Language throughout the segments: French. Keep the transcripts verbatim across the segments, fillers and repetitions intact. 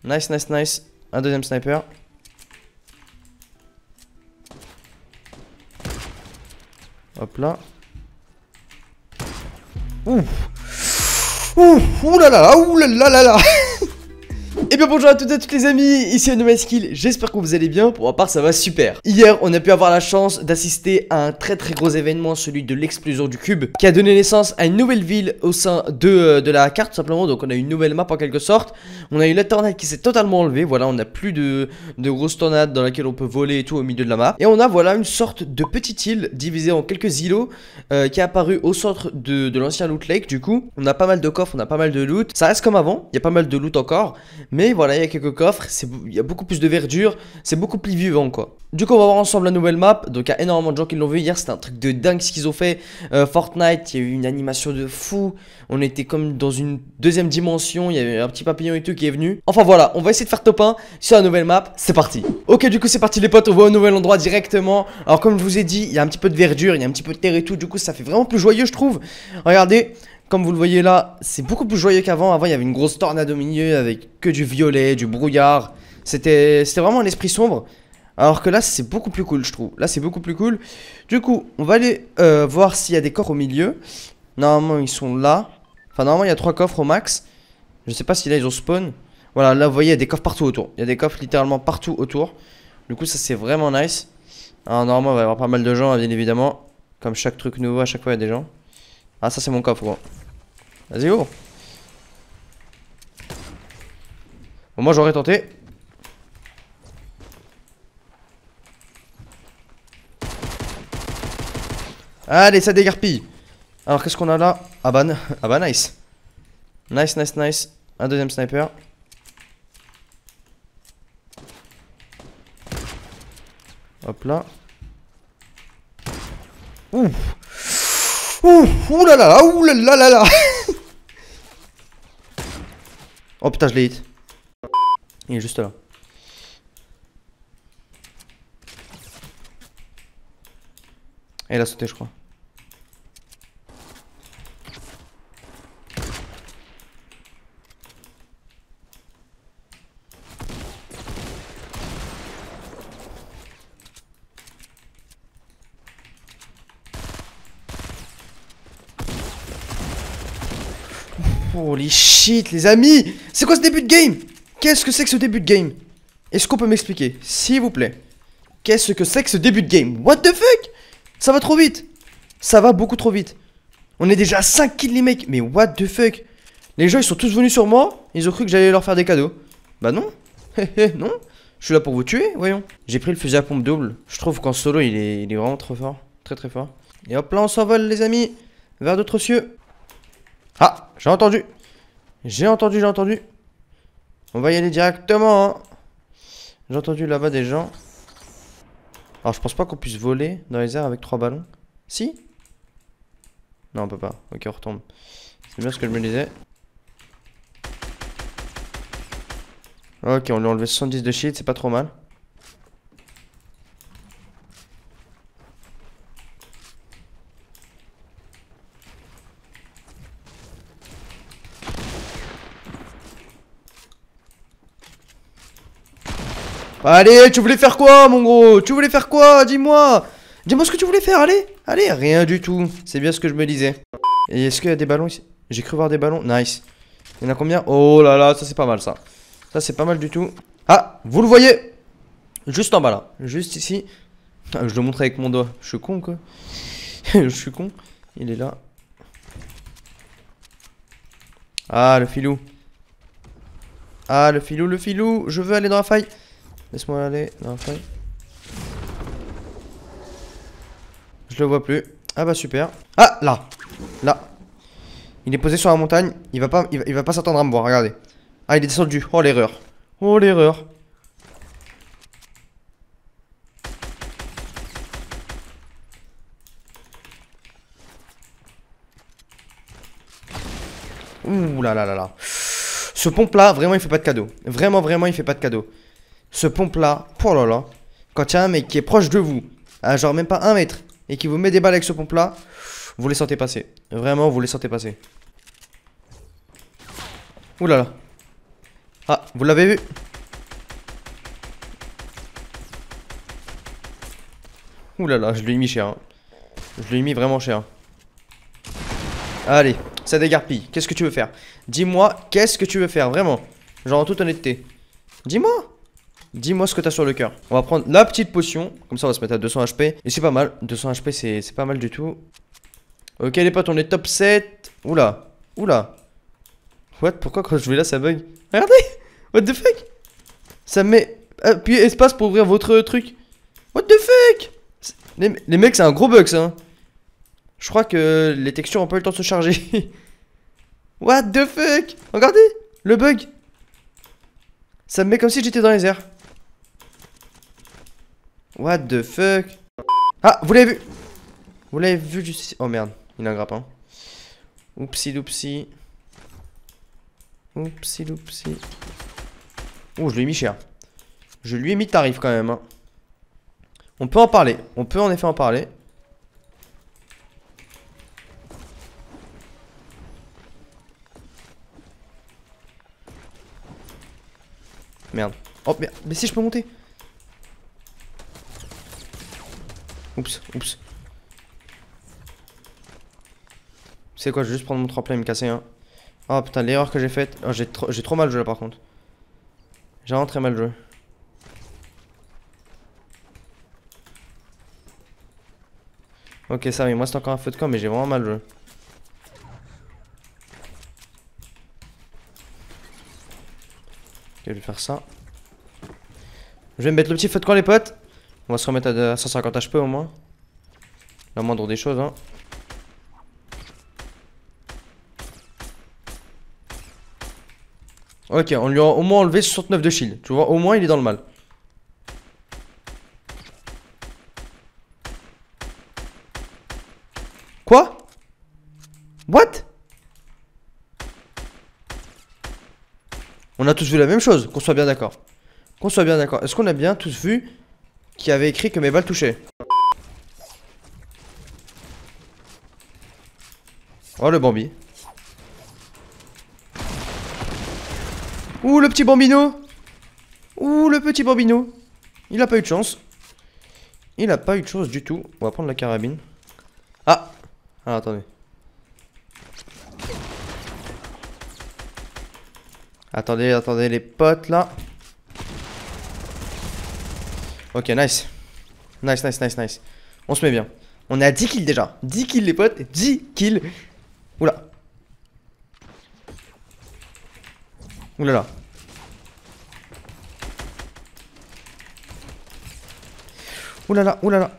Nice, nice, nice. Un deuxième sniper. Hop là. Ouf. Ouf. Ouh là là, ouh là là là là. Et bien bonjour à toutes et à tous les amis, ici un nouvel skill, j'espère que vous allez bien, pour ma part ça va super. Hier on a pu avoir la chance d'assister à un très très gros événement, celui de l'explosion du cube, qui a donné naissance à une nouvelle ville au sein de, euh, de la carte tout simplement. Donc on a une nouvelle map en quelque sorte. On a eu la tornade qui s'est totalement enlevée, voilà, on n'a plus de, de grosses tornades dans laquelle on peut voler et tout au milieu de la map. Et on a voilà une sorte de petite île divisée en quelques îlots euh, qui est apparue au centre de, de l'ancien loot lake. Du coup on a pas mal de coffres, on a pas mal de loot, ça reste comme avant, il y a pas mal de loot encore. Mais voilà, il y a quelques coffres, il y a beaucoup plus de verdure, c'est beaucoup plus vivant quoi. Du coup on va voir ensemble la nouvelle map. Donc il y a énormément de gens qui l'ont vu hier, c'était un truc de dingue ce qu'ils ont fait. euh, Fortnite, il y a eu une animation de fou. On était comme dans une deuxième dimension, il y avait un petit papillon et tout qui est venu. Enfin voilà, on va essayer de faire top un sur la nouvelle map, c'est parti. Ok, du coup c'est parti les potes, on va au nouvel endroit directement. Alors comme je vous ai dit, il y a un petit peu de verdure, il y a un petit peu de terre et tout, du coup ça fait vraiment plus joyeux je trouve. Regardez. Comme vous le voyez là, c'est beaucoup plus joyeux qu'avant. Avant, il y avait une grosse tornade au milieu avec que du violet, du brouillard. C'était vraiment un esprit sombre. Alors que là, c'est beaucoup plus cool, je trouve. Là, c'est beaucoup plus cool. Du coup, on va aller euh, voir s'il y a des coffres au milieu. Normalement, ils sont là. Enfin, normalement, il y a trois coffres au max. Je sais pas si là, ils ont spawn. Voilà, là, vous voyez, il y a des coffres partout autour. Il y a des coffres littéralement partout autour. Du coup, ça, c'est vraiment nice. Alors, normalement, il va y avoir pas mal de gens, bien évidemment. Comme chaque truc nouveau, à chaque fois, il y a des gens. Ah, ça, c'est mon coffre, gros. Vas-y, oh. Bon, moi j'aurais tenté. Allez, ça dégarpille. Alors, qu'est-ce qu'on a là? Ah bah, ah bah, nice. Nice, nice, nice. Un deuxième sniper. Hop là. Ouh. Ouh. Ouh là là là. Ouh là là là là. Oh putain, je l'ai hit. Il est juste là. Et il a sauté, je crois. Holy shit, les amis! C'est quoi ce début de game? Qu'est-ce que c'est que ce début de game? Est-ce qu'on peut m'expliquer, s'il vous plaît? Qu'est-ce que c'est que ce début de game? What the fuck? Ça va trop vite. Ça va beaucoup trop vite. On est déjà à cinq kills les mecs. Mais what the fuck? Les gens ils sont tous venus sur moi. Ils ont cru que j'allais leur faire des cadeaux. Bah non. Non. Je suis là pour vous tuer, voyons. J'ai pris le fusil à pompe double. Je trouve qu'en solo il est, il est vraiment trop fort. Très très fort. Et hop là on s'envole les amis. Vers d'autres cieux. Ah, j'ai entendu. J'ai entendu, j'ai entendu. On va y aller directement hein. J'ai entendu là-bas des gens. Alors je pense pas qu'on puisse voler dans les airs avec trois ballons. Si? Non on peut pas. Ok on retombe. C'est bien ce que je me disais. Ok on lui a enlevé soixante-dix de shield, c'est pas trop mal. Allez, tu voulais faire quoi, mon gros? Tu voulais faire quoi? Dis-moi. Dis-moi ce que tu voulais faire, allez. Allez, rien du tout. C'est bien ce que je me disais. Et est-ce qu'il y a des ballons ici? J'ai cru voir des ballons. Nice. Il y en a combien? Oh là là, ça c'est pas mal, ça. Ça c'est pas mal du tout. Ah, vous le voyez? Juste en bas, là. Juste ici. Ah, je le montre avec mon doigt. Je suis con, quoi. Je suis con. Il est là. Ah, le filou. Ah, le filou, le filou. Je veux aller dans la faille. Laisse-moi aller dans la faille. Je le vois plus. Ah bah super. Ah là. Là. Il est posé sur la montagne. Il va pas, il va, il va pas s'attendre à me voir. Regardez. Ah il est descendu. Oh l'erreur. Oh l'erreur. Ouh là là là là. Ce pompe là, vraiment il fait pas de cadeau. Vraiment vraiment il fait pas de cadeau. Ce pompe là, oh là là. Quand il y a un mec qui est proche de vous, à genre même pas un mètre, et qui vous met des balles avec ce pompe là, vous les sentez passer. Vraiment vous les sentez passer. Ouh là là. Ah. vous l'avez vu? Ouh là là, je lui ai mis cher. Hein. Je lui ai mis vraiment cher. Allez, ça dégarpille. Qu'est-ce que tu veux faire? Dis-moi, qu'est-ce que tu veux faire, vraiment? Genre en toute honnêteté. Dis-moi. Dis-moi ce que t'as sur le cœur. On va prendre la petite potion. Comme ça, on va se mettre à deux cents H P. Et c'est pas mal. deux cents H P, c'est pas mal du tout. Ok, les potes, on est top sept. Oula. Oula. What? Pourquoi quand je vais là, ça bug? Regardez. What the fuck? Ça me met... Appuyez espace pour ouvrir votre truc. What the fuck? Les, les mecs, c'est un gros bug, ça. Hein. Je crois que les textures ont pas eu le temps de se charger. What the fuck? Regardez. Le bug. Ça me met comme si j'étais dans les airs. What the fuck? Ah, vous l'avez vu? Vous l'avez vu juste... Oh merde, il a un grappin. Oupsi doupsi. Oupsi doupsi. Oh, je lui ai mis cher. Je lui ai mis tarif quand même. Hein. On peut en parler. On peut en effet en parler. Merde. Oh, merde. Mais si je peux monter. Oups, oups. C'est quoi, je vais juste prendre mon tremplin et me casser un. Oh putain, l'erreur que j'ai faite. Oh, j'ai trop, j'ai trop mal joué là par contre. J'ai vraiment très mal joué. Ok, ça oui, moi c'est encore un feu de camp, mais j'ai vraiment mal joué. Ok, je vais faire ça. Je vais me mettre le petit feu de camp, les potes. On va se remettre à cent cinquante H P au moins. La moindre des choses, hein. Ok, on lui a au moins enlevé soixante-neuf de shield. Tu vois, au moins il est dans le mal. Quoi? What? On a tous vu la même chose, qu'on soit bien d'accord. Qu'on soit bien d'accord. Est-ce qu'on a bien tous vu qu'il y avait écrit que mes balles touchaient? Oh le Bambi. Ouh le petit Bambino. Ouh le petit Bambino. Il a pas eu de chance. Il a pas eu de chance du tout. On va prendre la carabine. Ah. Ah attendez. Attendez, attendez les potes là. Ok, nice. Nice, nice, nice, nice. On se met bien. On est à dix kills déjà. dix kills les potes. dix kills. Oula. Oulala. Oulala, oulala.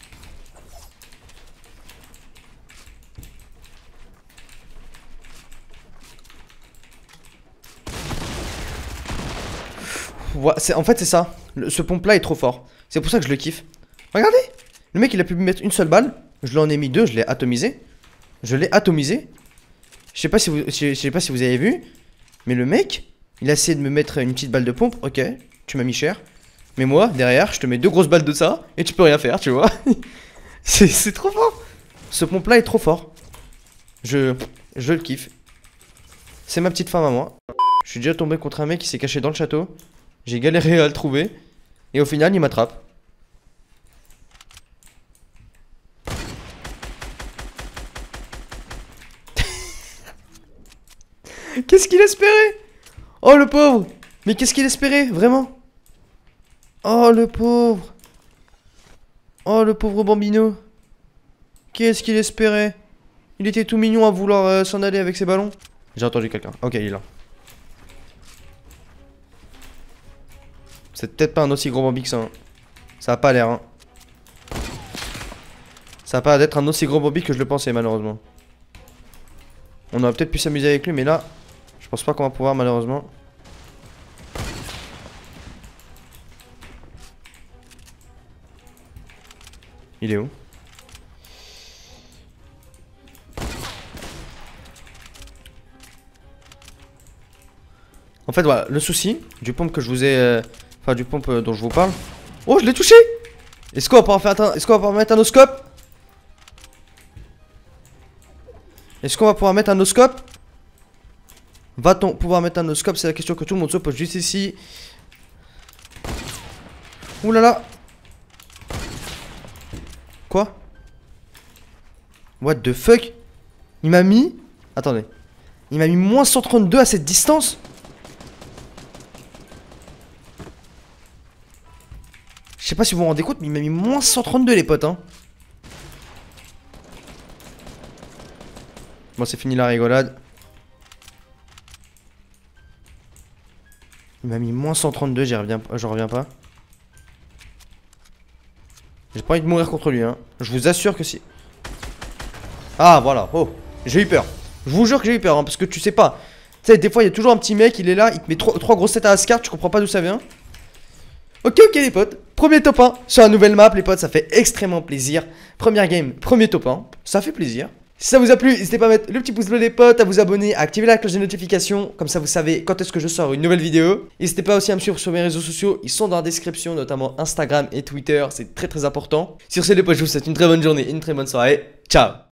Ouais, en fait c'est ça. Le, ce pompe là est trop fort. C'est pour ça que je le kiffe. Regardez. Le mec il a pu me mettre une seule balle. Je lui en ai mis deux, je l'ai atomisé. Je l'ai atomisé. Je sais pas si vous, je, je sais pas si vous avez vu. Mais le mec, il a essayé de me mettre une petite balle de pompe. Ok, tu m'as mis cher. Mais moi, derrière, je te mets deux grosses balles de ça. Et tu peux rien faire, tu vois. C'est trop fort. Ce pompe là est trop fort. Je, je le kiffe. C'est ma petite femme à moi. Je suis déjà tombé contre un mec qui s'est caché dans le château. J'ai galéré à le trouver. Et au final, il m'attrape. Qu'est-ce qu'il espérait? Oh le pauvre. Mais qu'est-ce qu'il espérait, vraiment? Oh le pauvre. Oh le pauvre Bambino. Qu'est-ce qu'il espérait? Il était tout mignon à vouloir euh, s'en aller avec ses ballons. J'ai entendu quelqu'un. Ok, il est là. C'est peut-être pas un aussi gros Bambi que ça. Hein. Ça a pas l'air. Hein. Ça a pas l'air d'être un aussi gros Bambi que je le pensais, malheureusement. On aurait peut-être pu s'amuser avec lui, mais là, je pense pas qu'on va pouvoir, malheureusement. Il est où? En fait, voilà, le souci du pompe que je vous ai... Euh, enfin, du pompe euh, dont je vous parle... Oh, je l'ai touché! Est-ce qu'on va pouvoir faire un... Est-ce qu'on va pouvoir mettre un oscope? Est-ce qu'on va pouvoir mettre un oscope? Va-t-on pouvoir mettre un no-scope? C'est la question que tout le monde se pose juste ici. Ouh là là. Quoi? What the fuck? Il m'a mis... Attendez. Il m'a mis moins cent trente-deux à cette distance? Je sais pas si vous vous rendez compte, mais il m'a mis moins cent trente-deux les potes, hein. Bon, c'est fini la rigolade. Il m'a mis moins cent trente-deux, j'y reviens, je reviens pas. J'ai pas envie de mourir contre lui, hein. Je vous assure que si... Ah, voilà. Oh, j'ai eu peur. Je vous jure que j'ai eu peur, hein, parce que tu sais pas. Tu sais, des fois, il y a toujours un petit mec, il est là, il te met trois, trois grosses têtes à Ascar, tu comprends pas d'où ça vient. Ok, ok, les potes. Premier top un sur la nouvelle map, les potes, ça fait extrêmement plaisir. Première game, premier top un, ça fait plaisir. Si ça vous a plu, n'hésitez pas à mettre le petit pouce bleu les potes, à vous abonner, à activer la cloche des notifications, comme ça vous savez quand est-ce que je sors une nouvelle vidéo. N'hésitez pas aussi à me suivre sur mes réseaux sociaux, ils sont dans la description, notamment Instagram et Twitter, c'est très très important. Sur ce les potes, je vous souhaite une très bonne journée et une très bonne soirée. Ciao.